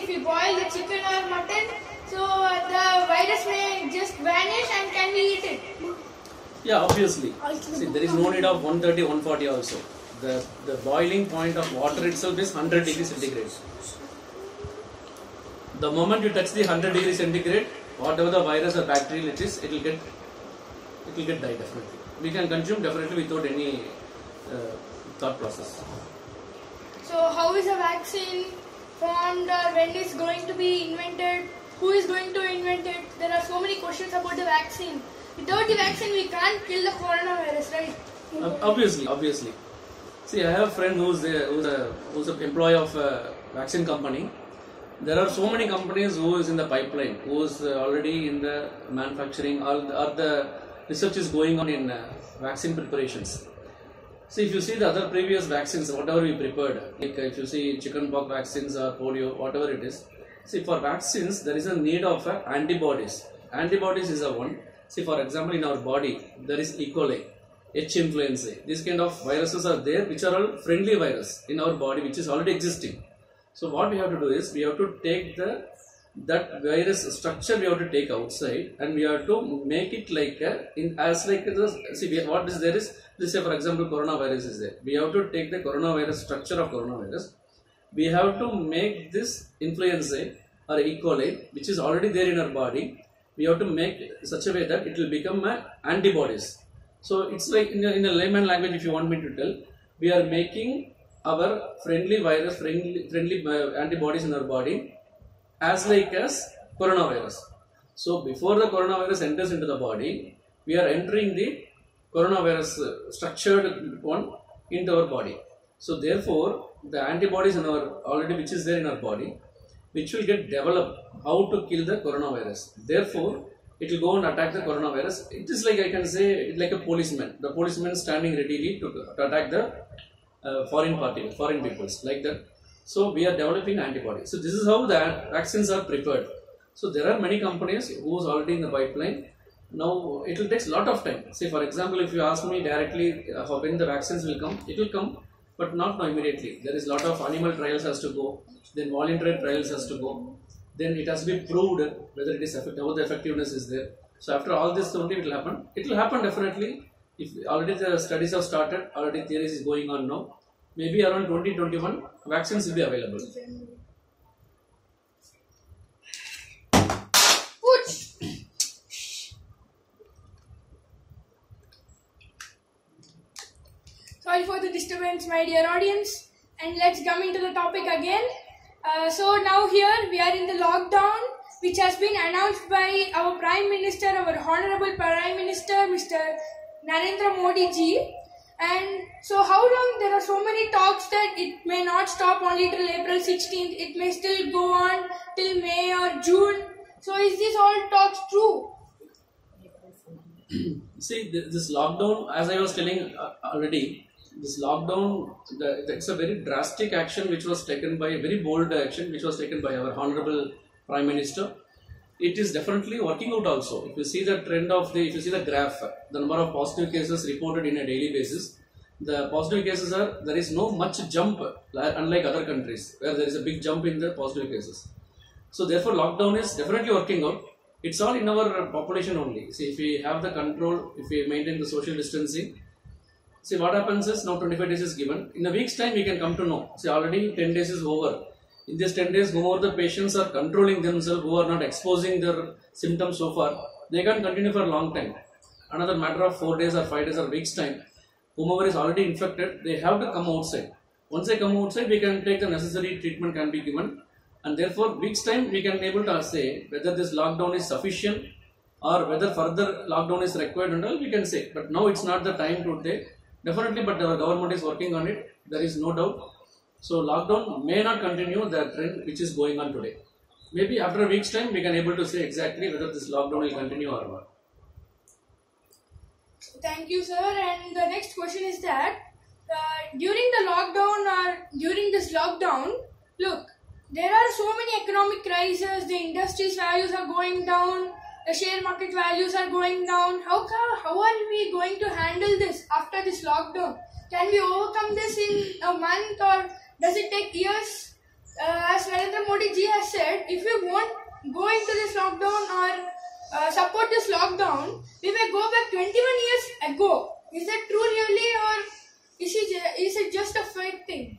we boil the chicken or mutton, so the virus may just vanish and can we eat it? Yeah, obviously. See, there is no need of 130, 140 also. The boiling point of water itself is 100 degrees centigrade. The moment you touch the 100 degrees centigrade, whatever the virus or bacterial it is, it will get died definitely. We can consume definitely without any thought process. So how is a vaccine formed, or when is going to be invented? Who is going to invent it? There are so many questions about the vaccine. Without the vaccine, we can't kill the coronavirus, right? Obviously. See, I have a friend who's an employee of a vaccine company. There are so many companies who is in the pipeline, who is already in the manufacturing, or the research is going on in vaccine preparations. See, if you see the other previous vaccines, whatever we prepared, like if you see chickenpox vaccines or polio, whatever it is. See, for vaccines, there is a need of antibodies. Antibodies is a one. See, for example, in our body, there is E. coli, H. influenza. These kind of viruses are there, which are all friendly virus in our body, which is already existing. So what we have to do is, we have to take that virus structure, we have to take outside, and we have to make it like what is there is, let's say for example coronavirus is there. We have to take the coronavirus structure of coronavirus. We have to make this influenza or E. coli, which is already there in our body. We have to make such a way that it will become antibodies. So it's like in a layman language, if you want me to tell, we are making our friendly virus, friendly antibodies in our body as coronavirus. So before the coronavirus enters into the body, we are entering the coronavirus structured one into our body. So therefore, the antibodies in our already which is there in our body, which will get developed how to kill the coronavirus. Therefore, it will go and attack the coronavirus. It is like, I can say, like a policeman. The policeman standing readily to attack the foreign peoples, like that. So we are developing antibodies. So this is how the vaccines are prepared. So there are many companies who is already in the pipeline. Now it will take a lot of time. Say for example, if you ask me directly when the vaccines will come, it will come, but not now immediately. There is a lot of animal trials has to go, then voluntary trials has to go, then it has to be proved whether it is effective, how the effectiveness is there. So after all this only it will happen. It will happen definitely. If already the studies have started, already theories is going on now. Maybe around 2021, vaccines will be available. Sorry for the disturbance, my dear audience, and let's come into the topic again. So now here we are in the lockdown, which has been announced by our Prime Minister, our Honorable Prime Minister, Mr. Narendra Modi ji. And so how long? There are so many talks that it may not stop only till April 16th. It may still go on till May or June. So is this all talks true? See, this lockdown, as I was telling already, this lockdown, it's a very drastic action which was taken by, a very bold action which was taken by our Honorable Prime Minister. It is definitely working out also. If you see the trend of if you see the graph, the number of positive cases reported in a daily basis, the positive cases there is no much jump, unlike other countries where there is a big jump in the positive cases. So therefore lockdown is definitely working out. It's all in our population only. See, if we have the control, if we maintain the social distancing, see what happens is now 25 days is given. In a week's time we can come to know. See, already 10 days is over. In these 10 days, whomever the patients are controlling themselves, who are not exposing their symptoms so far, they can continue for a long time. Another matter of 4 days or 5 days or weeks time, whomever is already infected, they have to come outside. Once they come outside, we can take the necessary treatment can be given, and therefore weeks time we can able to say whether this lockdown is sufficient or whether further lockdown is required and all we can say. But now it's not the time to take. Definitely, but our government is working on it. There is no doubt. So lockdown may not continue the trend which is going on today. Maybe after a week's time we can able to say exactly whether this lockdown will continue or not. Thank you, sir. And the next question is that during the lockdown or during this lockdown, look, there are so many economic crises. The industry's values are going down. The share market values are going down. How are we going to handle this after this lockdown? Can we overcome this in a month, or does it take years? as Narendra Modi ji has said, if we won't go into this lockdown or support this lockdown, we may go back 21 years ago. Is that true really, or is it just a fake thing?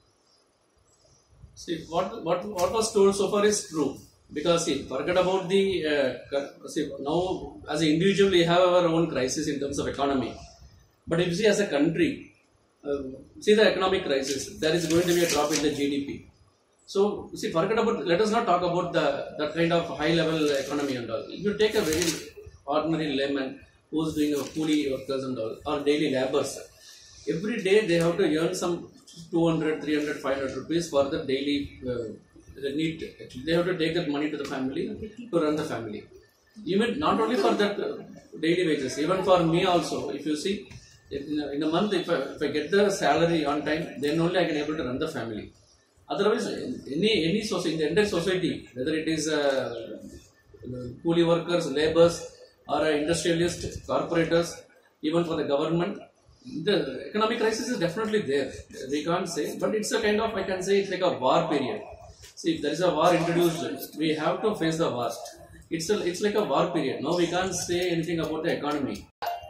See, what was told so far is true. Because see, forget about the see, now as an individual we have our own crisis in terms of economy. But if you see as a country, see the economic crisis, there is going to be a drop in the GDP. So see, forget about. Let us not talk about that kind of high level economy and all. If you take a very ordinary layman who is doing a coolie workers and all, or daily laborers, every day they have to earn some 200, 300, 500 rupees for the daily need. Actually, they have to take that money to the family to run the family. Even not only for that daily wages, even for me also. If you see, in a month, if I get the salary on time, then only I can able to run the family. Otherwise, any society, in the entire society, whether it is coolie workers, laborers, or industrialists, corporators, even for the government, the economic crisis is definitely there. We can't say, but it's a kind of, I can say, it's like a war period. See, if there is a war introduced, we have to face the worst. It's like a war period. Now we can't say anything about the economy.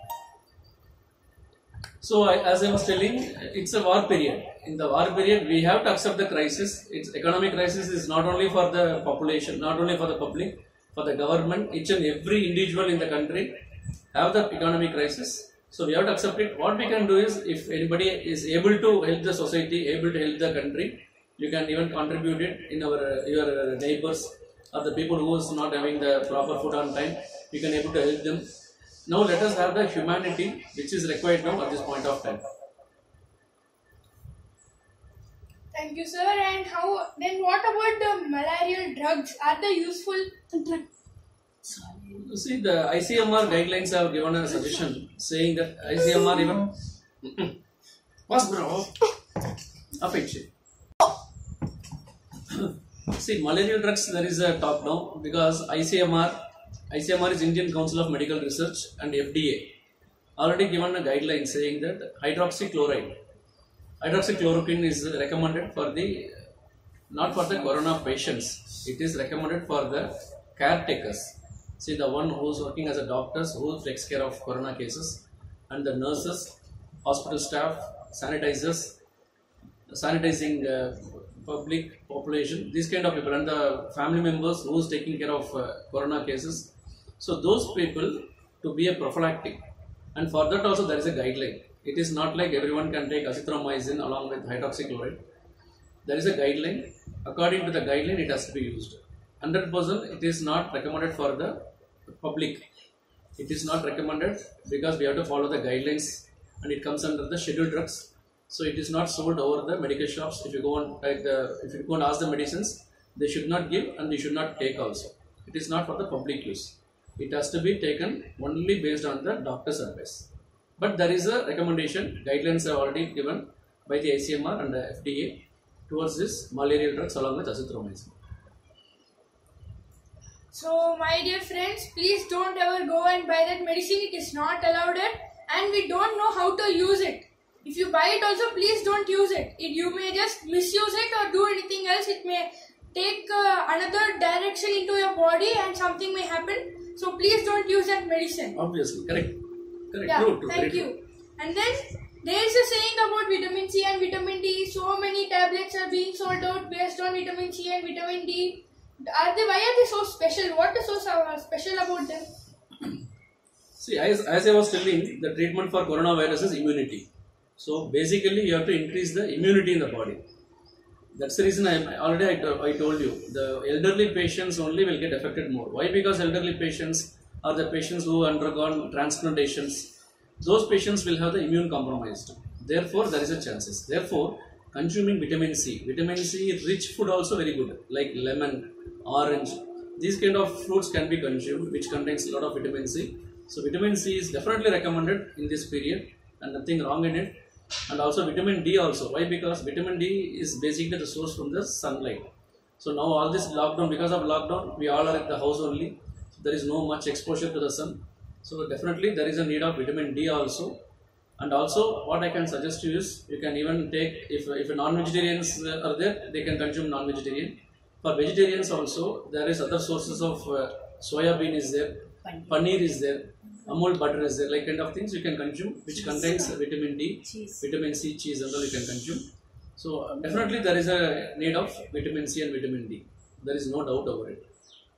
So, as I was telling, it's a war period. In the war period, we have to accept the crisis. It's economic crisis is not only for the population, not only for the public, for the government. Each and every individual in the country have the economic crisis. So we have to accept it. What we can do is, if anybody is able to help the society, able to help the country, you can even contribute it in your neighbors or the people who is not having the proper food on time. You can able to help them. Now let us have the humanity which is required now at this point of time. Thank you, sir. And then what about the malarial drugs? Are they useful? You see, the ICMR guidelines have given a suggestion saying that ICMR even was bro. See, malarial drugs, there is a talk now because ICMR is Indian Council of Medical Research and FDA already given a guideline saying that hydroxychloroquine is recommended for the, not for the corona patients, it is recommended for the caretakers. See, the one who is working as a doctor who takes care of corona cases, and the nurses, hospital staff, sanitizers, sanitizing public population, these kind of people, and the family members who is taking care of corona cases. So those people to be a prophylactic, and for that also there is a guideline. It is not like everyone can take azithromycin along with hydroxychloroquine. There is a guideline. According to the guideline, it has to be used. 100% it is not recommended for the public. It is not recommended because we have to follow the guidelines, and it comes under the scheduled drugs. So it is not sold over the medical shops. If you go and if you go and ask the medicines, they should not give and they should not take also. It is not for the public use. It has to be taken only based on the doctor's advice. But there is a recommendation, guidelines are already given by the ICMR and the FDA towards this malarial drugs along with azithromycin. So, my dear friends, please don't ever go and buy that medicine. It is not allowed it, and we don't know how to use it. If you buy it also, please don't use it. You may just misuse it or do anything else. It may take another direction into your body and something may happen. So please don't use that medicine. Obviously, correct. Yeah, True, thank you. And then there is a saying about vitamin C and vitamin D. So many tablets are being sold out based on vitamin C and vitamin D. Why are they so special? What is so special about them? See, as I was telling, the treatment for coronavirus is immunity. So basically, you have to increase the immunity in the body. That's the reason I told you, the elderly patients only will get affected more. Why? Because elderly patients are the patients who undergone transplantations. Those patients will have the immune compromised. Therefore, there is a chances. Therefore, consuming vitamin C rich food also very good, like lemon, orange. These kind of fruits can be consumed, which contains a lot of vitamin C. So vitamin C is definitely recommended in this period, and nothing wrong in it. And also vitamin D also. Why? Because vitamin D is basically the source from the sunlight. So now all this lockdown, because of lockdown, we all are at the house only. So there is no much exposure to the sun. So definitely there is a need of vitamin D also. And also, what I can suggest to you is you can even take, if non-vegetarians are there, they can consume non-vegetarian. For vegetarians also, there is other sources of soya bean is there, paneer is there, Amul butter is there, like kind of things you can consume, which contains vitamin D, vitamin C, cheese, and all you can consume. So definitely there is a need of vitamin C and vitamin D. There is no doubt over it.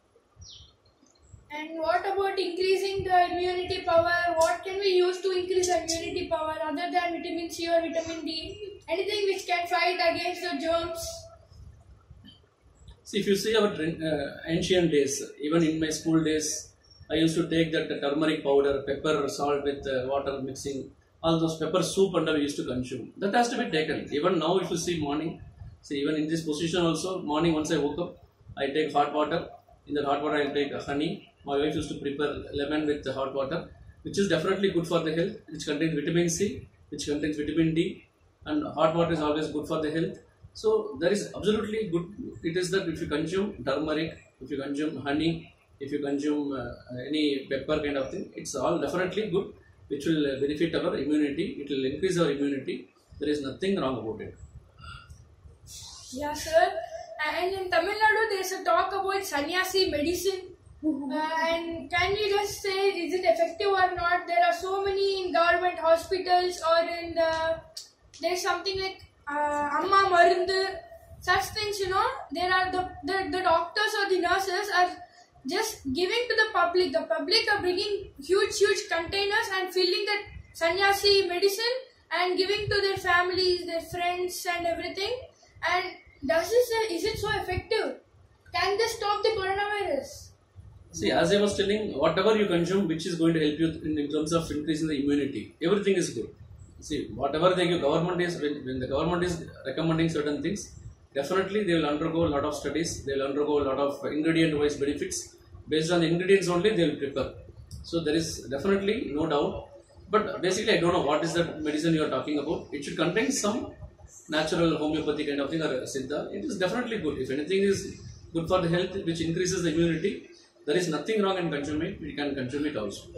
And what about increasing the immunity power? What can we use to increase the immunity power other than vitamin C or vitamin D? Anything which can fight against the germs? See, if you see our ancient days, even in my school days, I used to take that turmeric powder, pepper, salt with water mixing, all those pepper soup and we used to consume. That has to be taken. Even now, if you see morning, see even in this position also, morning once I woke up, I take hot water. In that hot water, I will take honey. My wife used to prepare lemon with the hot water, which is definitely good for the health, which contains vitamin C, which contains vitamin D, and hot water is always good for the health. So there is absolutely good. It is that if you consume turmeric, if you consume honey, if you consume any pepper kind of thing, it's all definitely good, which will benefit our immunity. It will increase our immunity. There is nothing wrong about it. Yeah, sir. And in Tamil Nadu, there's a talk about sannyasi medicine. And can you just say, is it effective or not? There are so many in government hospitals or in there's something like Amma Marundu, such things, there are the doctors or the nurses are just giving to the public. The public are bringing huge containers and filling that sannyasi medicine and giving to their families, their friends and everything. And is it so effective? Can this stop the coronavirus? See, as I was telling, whatever you consume, which is going to help you in terms of increasing the immunity, everything is good. See, whatever the government is, when the government is recommending certain things, definitely they will undergo a lot of studies, they will undergo a lot of ingredient-wise benefits. Based on the ingredients only, they will prepare. So there is definitely no doubt. But basically, I don't know what is the medicine you are talking about. It should contain some natural homeopathy kind of thing or siddha. It is definitely good. If anything is good for the health, which increases the immunity, there is nothing wrong in consuming it. We can consume it also.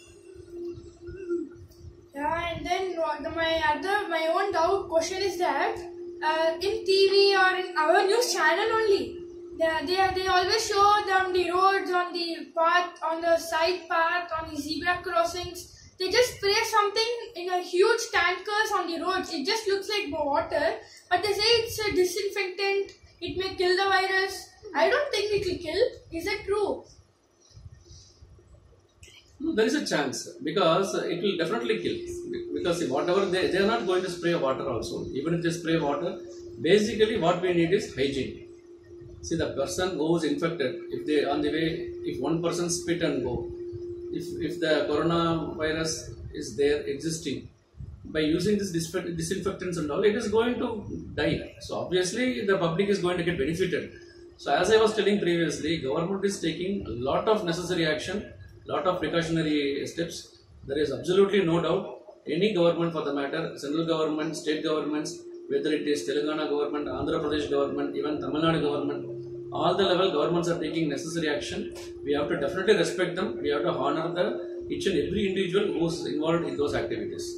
Yeah, and then my own doubt question is that in TV or in our news channel only, they always show on the roads, on the path, on the side path, on the zebra crossings. They just spray something in a huge tankers on the roads. It just looks like water, but they say it's a disinfectant. It may kill the virus. I don't think it will kill. Is it true? No, there is a chance because it will definitely kill. Because whatever they are not going to spray water also. Even if they spray water, basically what we need is hygiene. See, the person who is infected, if they on the way, if one person spit and go, if the coronavirus is there existing, by using this disinfectants and all, it is going to die. So obviously the public is going to get benefited. So as I was telling previously, government is taking a lot of necessary action, lot of precautionary steps. There is absolutely no doubt. Any government for the matter, central government, state governments, whether it is Telangana government, Andhra Pradesh government, even Tamil Nadu government, all the level governments are taking necessary action. We have to definitely respect them. We have to honor each and every individual who is involved in those activities.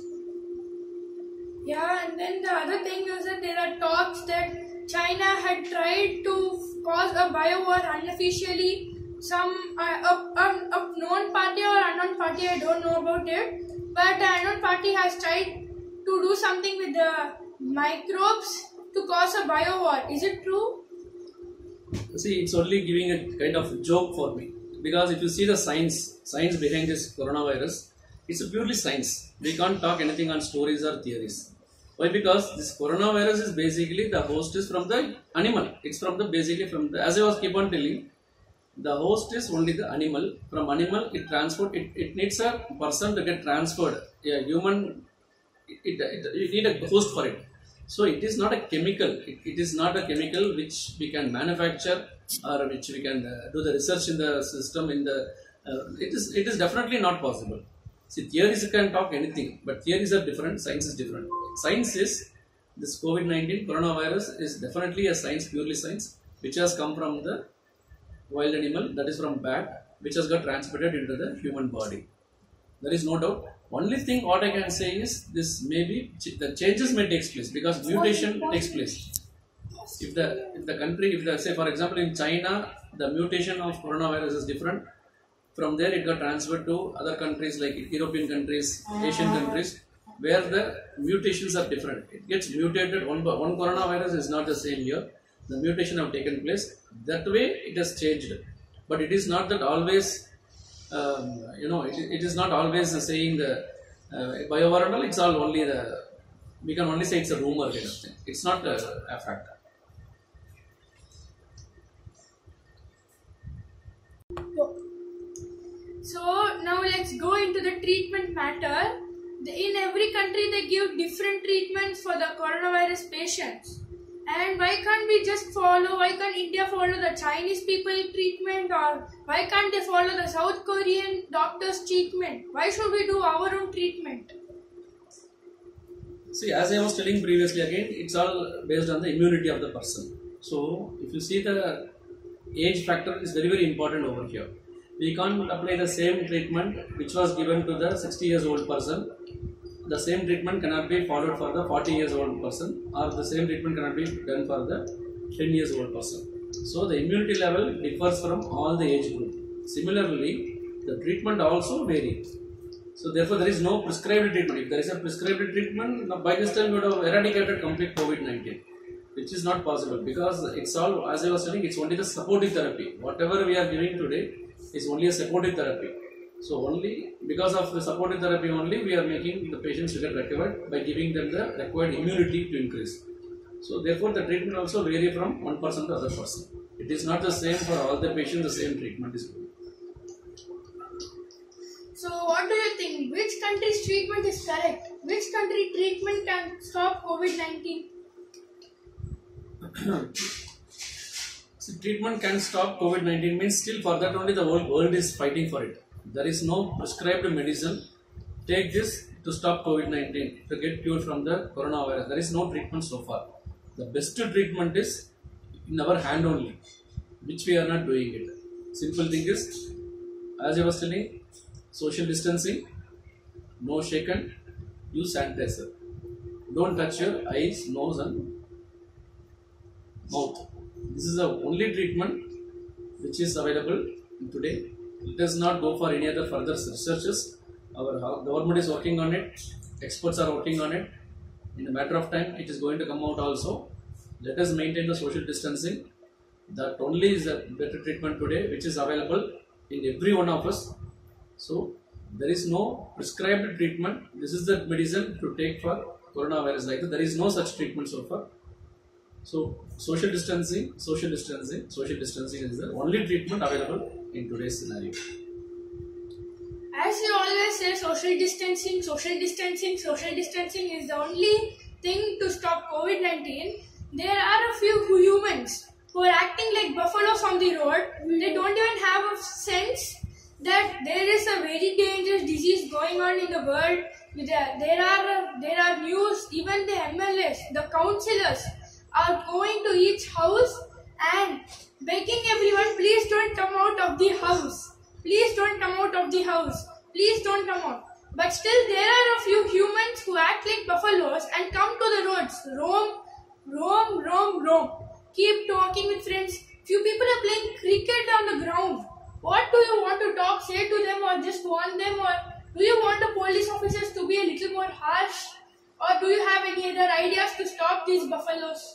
Yeah, and then the other thing is that there are talks that China had tried to cause a bio-war unofficially. Some a known party or unknown party, I don't know about it, but the unknown party has tried to do something with the microbes to cause a bio-war. Is it true? See, it's only giving a kind of joke for me, because if you see the science behind this coronavirus, it's a purely science. We can't talk anything on stories or theories. Why? Because this coronavirus is basically the host is from the animal. It's from as I was keep on telling, the host is only the animal. From animal, it needs a person to get transferred. A human, you need a host for it. So it is not a chemical. It is not a chemical which we can manufacture or which we can do the research in the system. It is definitely not possible. See, theories you can talk anything, but theories are different. Science is different. Science is this COVID-19 coronavirus is definitely a science, purely science, which has come from the wild animal, that is from bat, which has got transmitted into the human body. There is no doubt. Only thing what I can say is this maybe the changes may take place because mutation takes place. If the country, if the, say for example in China, the mutation of coronavirus is different. From there it got transferred to other countries like European countries, Asian countries, where the mutations are different. It gets mutated. One coronavirus is not the same here. The mutation have taken place. That way it has changed. But it is not that always, it is not always saying the bioviral. It's all only the, we can only say it's a rumor kind of thing. It's not a fact. So now let's go into the treatment matter. In every country they give different treatments for the coronavirus patients. And why can't we just follow, why can't India follow the Chinese people treatment, or why can't they follow the South Korean doctors treatment? Why should we do our own treatment? See, as I was telling previously again, it's all based on the immunity of the person. So if you see, the age factor is very, very important over here. We can't apply the same treatment which was given to the 60 years old person. The same treatment cannot be followed for the 40 years old person, or the same treatment cannot be done for the 10 years old person. So the immunity level differs from all the age group. Similarly, the treatment also varies. So therefore there is no prescribed treatment. If there is a prescribed treatment, by this time we would have eradicated complete COVID-19. Which is not possible, because it's all, as I was telling, it's only the supportive therapy. Whatever we are giving today is only a supportive therapy. So only because of the supportive therapy only we are making the patients to get recovered by giving them the required immunity to increase. So therefore the treatment also vary from one person to other person. It is not the same for all the patients, the same treatment is given. So what do you think? Which country's treatment is correct? Which country treatment can stop COVID-19? So treatment can stop COVID-19 means still for that only the whole world is fighting for it. There is no prescribed medicine. Take this to stop COVID-19, to get cured from the coronavirus. There is no treatment so far. The best treatment is in our hand only, which we are not doing it. Simple thing is, as I was telling, social distancing, no shaken, use sanitizer. Don't touch your eyes, nose and mouth. This is the only treatment which is available today. Let us not go for any other further researches. Our government is working on it. Experts are working on it. In a matter of time, it is going to come out also. Let us maintain the social distancing. That only is a better treatment today, which is available in every one of us. So there is no prescribed treatment. This is the medicine to take for coronavirus like that. There is no such treatment so far. So social distancing is the only treatment available in today's scenario. As you always say, social distancing is the only thing to stop COVID-19. There are a few humans who are acting like buffaloes on the road. They don't even have a sense that there is a very dangerous disease going on in the world. There are news, even the MLAs, the councillors are going to each house and begging everyone, please don't come out of the house. Please don't come out of the house. Please don't come out. But still there are a few humans who act like buffaloes and come to the roads. Roam. Keep talking with friends. Few people are playing cricket on the ground. What do you want to say to them, or just warn them, or do you want the police officers to be a little more harsh? Or do you have any other ideas to stop these buffaloes?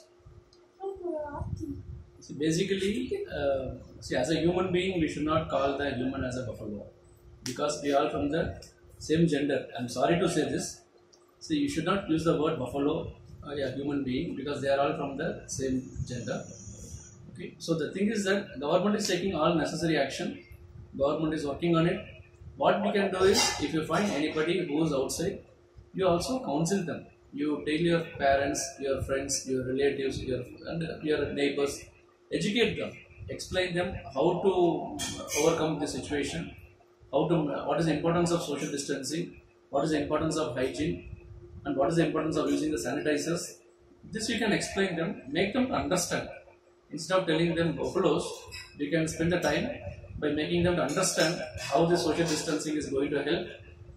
See, basically, as a human being, we should not call the human as a buffalo, because we are from the same gender. I'm sorry to say this. See, you should not use the word buffalo, a human being, because they are all from the same gender. Okay. So the thing is that government is taking all necessary action. Government is working on it. What we can do is, if you find anybody who is outside, you also counsel them. You tell your parents, your friends, your relatives, your neighbors, educate them, explain them how to overcome the situation, what is the importance of social distancing, what is the importance of hygiene, and what is the importance of using the sanitizers. This we can explain them, make them understand. Instead of telling them buffaloes, we can spend the time by making them to understand how the social distancing is going to help,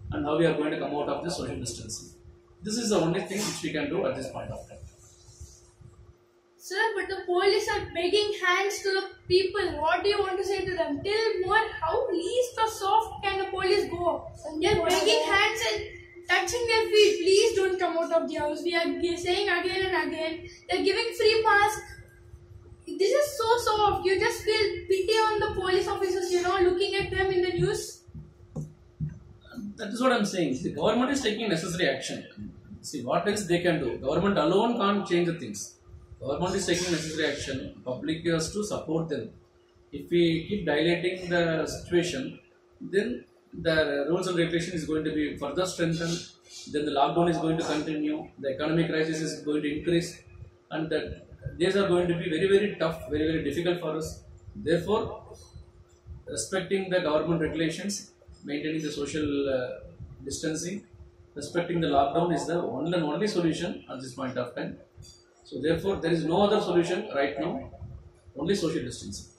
and how we are going to come out of this social distancing. This is the only thing which we can do at this point of time. Sir, but the police are begging hands to the people. What do you want to say to them? Till more, how least or soft can the police go? They are begging hands and touching their feet. Please don't come out of the house. We are saying again and again. They are giving free masks. This is so soft. You just feel pity on the police officers, looking at them in the news. That is what I am saying. The government is taking necessary action. See, what else they can do? Government alone can't change the things. Government is taking necessary action. Public has to support them. If we keep dilating the situation, then the rules and regulation is going to be further strengthened. Then the lockdown is going to continue. The economic crisis is going to increase, and the days are going to be very, very tough, very, very difficult for us. Therefore, respecting the government regulations, maintaining the social distancing, respecting the lockdown is the one and only solution at this point of time. So therefore, there is no other solution right now, only social distancing.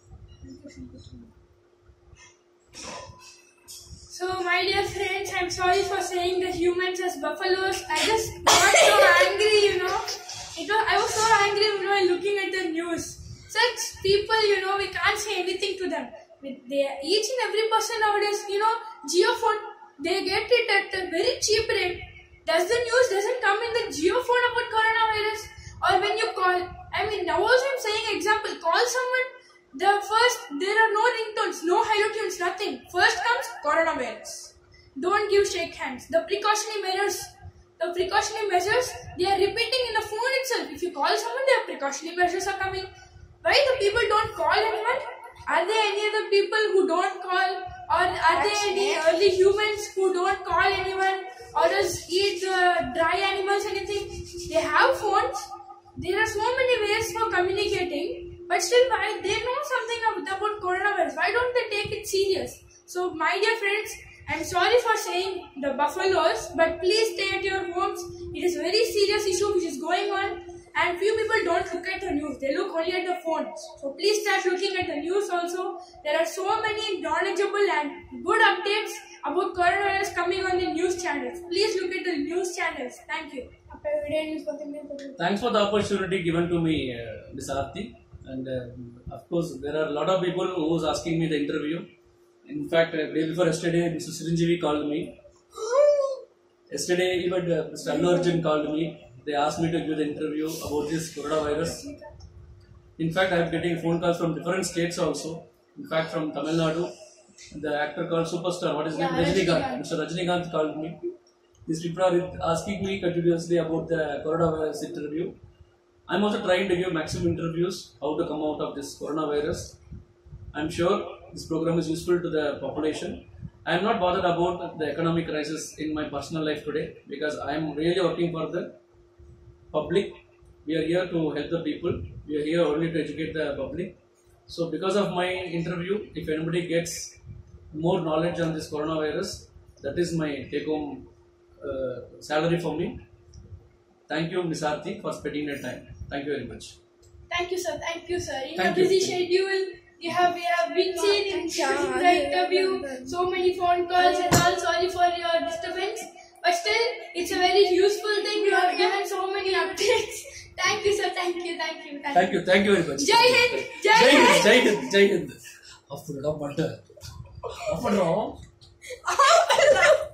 So my dear friends, I'm sorry for saying the humans as buffaloes. I just got so angry, I was so angry while looking at the news. Such people, we can't say anything to them. Each and every person nowadays, JioPhone, they get it at a very cheap rate. Does the news doesn't come in the JioPhone about coronavirus? Or when you call, now also I'm saying example, call someone, there are no ringtones, no hello tunes, nothing. First comes coronavirus. Don't give shake hands. The precautionary measures, they are repeating in the phone itself. If you call someone, their precautionary measures are coming. Why the people don't call anyone? Are there any other people who don't call? Or are there any early humans who don't call anyone? Or just eat dry animals, anything? They have phones. There are so many ways for communicating. But still, they know something about coronavirus. Why don't they take it serious? So, my dear friends, I'm sorry for saying the buffaloes, but please stay at your homes. It is a very serious issue which is going on, and few people don't look at the news. They look only at the phones. So please start looking at the news also. There are so many knowledgeable and good updates about coronavirus coming on the news channels. Please look at the news channels. Thank you. Thanks for the opportunity given to me, Ms. Aarti. And of course, there are a lot of people who was asking me the interview. In fact, day before yesterday, Mr. Siranjeevi called me. Yesterday, even Mr. Allu Arjun called me. They asked me to give the interview about this coronavirus. In fact, I am getting phone calls from different states also. In fact, from Tamil Nadu, the actor called Superstar, what is his name? Rajinikanth. Mr. Rajinikanth called me. These people are asking me continuously about the coronavirus interview. I am also trying to give maximum interviews, how to come out of this coronavirus. I am sure this program is useful to the population. I am not bothered about the economic crisis in my personal life today because I am really working for the public. We are here to help the people. We are here only to educate the public. So because of my interview, if anybody gets more knowledge on this coronavirus, that is my take-home salary for me. Thank you, Ms. Aarti, for spending your time. Thank you very much. Thank you, sir. Thank you, sir. In Thank your you. busy schedule, we have been seen in the interview, so many phone calls and all. Sorry for your disturbance, but still, it's a very useful thing. You have given so many updates. Thank you, sir. Thank you. Thank you very much. Jai Hind. Jai Hind. Jai Hind.